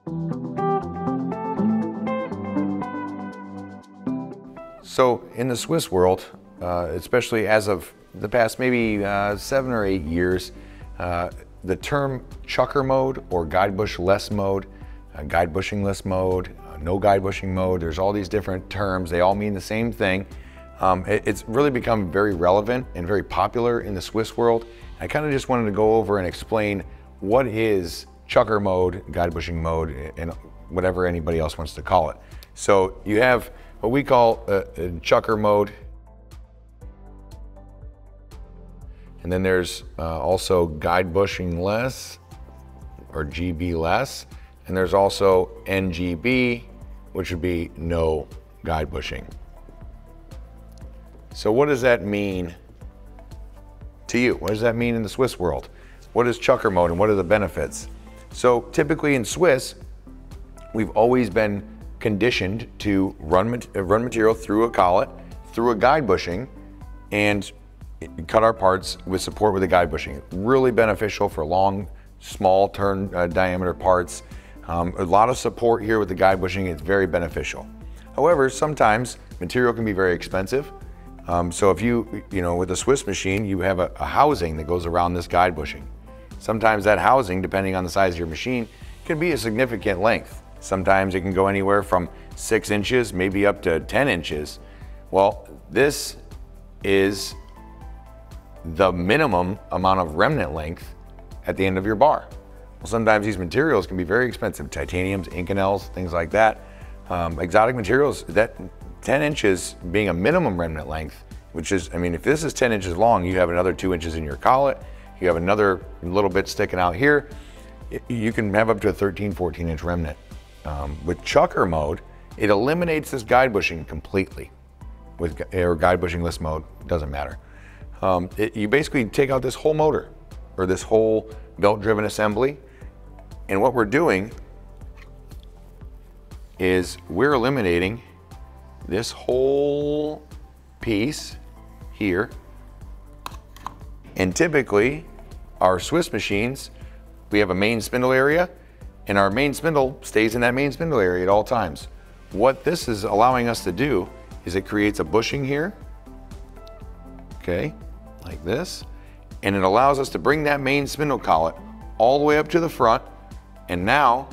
So in the Swiss world, especially as of the past maybe 7 or 8 years, the term chucker mode or guide bushless mode, guide bushingless mode, no guide bushing mode, there's all these different terms. They all mean the same thing. It's really become very relevant and very popular in the Swiss world. I kind of just wanted to go over and explain what is chucker mode, guide bushing mode, and whatever anybody else wants to call it. So you have what we call a chucker mode. And then there's also guide bushing less or GB less. And there's also NGB, which would be no guide bushing. So what does that mean to you? What does that mean in the Swiss world? What is chucker mode and what are the benefits? So typically in Swiss, we've always been conditioned to run material through a collet, through a guide bushing, and cut our parts with support with a guide bushing. Really beneficial for long, small turn diameter parts. A lot of support here with the guide bushing. It's very beneficial. However, sometimes material can be very expensive. So if you with a Swiss machine, you have a housing that goes around this guide bushing. Sometimes that housing, depending on the size of your machine, can be a significant length. Sometimes it can go anywhere from 6 inches, maybe up to 10 inches. Well, this is the minimum amount of remnant length at the end of your bar. Well, sometimes these materials can be very expensive. Titaniums, Inconels, things like that. Exotic materials, that 10 inches being a minimum remnant length, which is, I mean, if this is 10 inches long, you have another 2 inches in your collet, you have another little bit sticking out here, you can have up to a 13, 14 inch remnant. With chucker mode, it eliminates this guide bushing completely. Or guide bushingless mode, doesn't matter. You basically take out this whole motor or this whole belt driven assembly. And what we're doing is we're eliminating this whole piece here. And typically our Swiss machines, we have a main spindle area and our main spindle stays in that main spindle area at all times. What this is allowing us to do is it creates a bushing here, okay, like this, and it allows us to bring that main spindle collet all the way up to the front, and now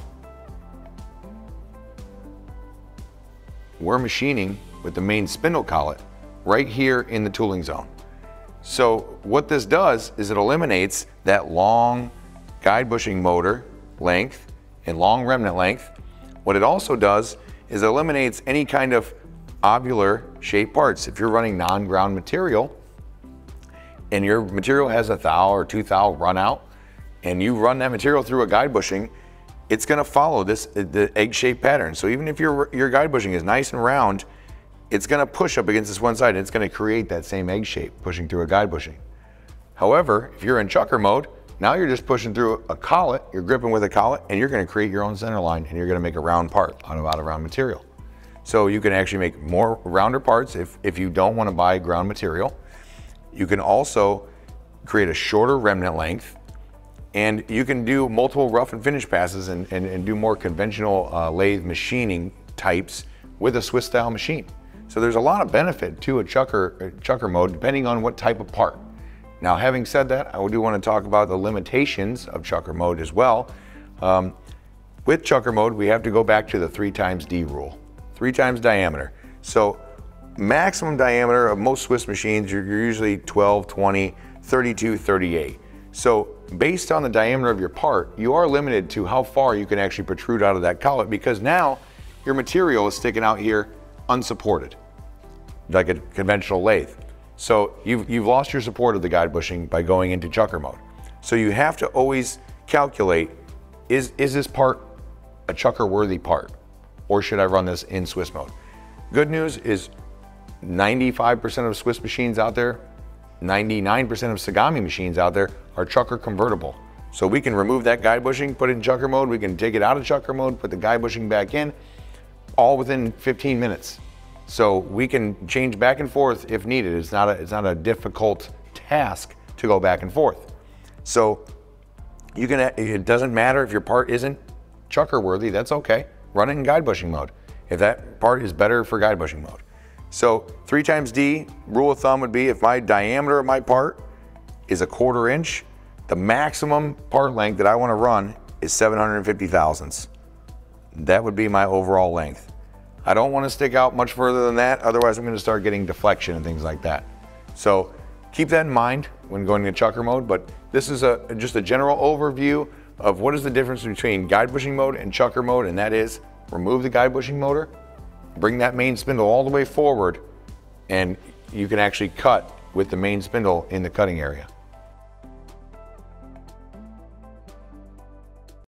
we're machining with the main spindle collet right here in the tooling zone. So what this does is it eliminates that long guide bushing motor length and long remnant length. What it also does is it eliminates any kind of ovular shaped parts. If you're running non-ground material and your material has a thou or 2 thou run out and you run that material through a guide bushing, it's gonna follow the egg-shaped pattern. So even if your guide bushing is nice and round, it's gonna push up against this one side and it's gonna create that same egg shape pushing through a guide bushing. However, if you're in chucker mode, now you're just pushing through a collet, you're gripping with a collet, and you're gonna create your own center line and you're gonna make a round part out of round material. So you can actually make more rounder parts if you don't wanna buy ground material. You can also create a shorter remnant length, and you can do multiple rough and finish passes and do more conventional lathe machining types with a Swiss style machine. So there's a lot of benefit to a chucker mode depending on what type of part. Now, having said that, I do want to talk about the limitations of chucker mode as well. With chucker mode, we have to go back to the 3 times D rule, 3 times diameter. So maximum diameter of most Swiss machines, you're usually 12, 20, 32, 38. So based on the diameter of your part, you are limited to how far you can actually protrude out of that collet, because now your material is sticking out here unsupported, like a conventional lathe. So you've lost your support of the guide bushing by going into chucker mode. So you have to always calculate, is this part a chucker worthy part, or should I run this in Swiss mode? Good news is 95% of Swiss machines out there, 99% of Tsugami machines out there are chucker convertible. So we can remove that guide bushing, put it in chucker mode, we can take it out of chucker mode, put the guide bushing back in, all within 15 minutes. So we can change back and forth if needed. It's not a difficult task to go back and forth. So you can, it doesn't matter if your part isn't chucker worthy, that's okay. Run it in guide bushing mode if that part is better for guide bushing mode. So 3 times D, rule of thumb would be if my diameter of my part is 1/4 inch, the maximum part length that I want to run is 750 thousandths. That would be my overall length. I don't want to stick out much further than that, otherwise I'm going to start getting deflection and things like that. So keep that in mind when going into chucker mode, but this is just a general overview of what is the difference between guide bushing mode and chucker mode, and that is remove the guide bushing motor, bring that main spindle all the way forward, and you can actually cut with the main spindle in the cutting area.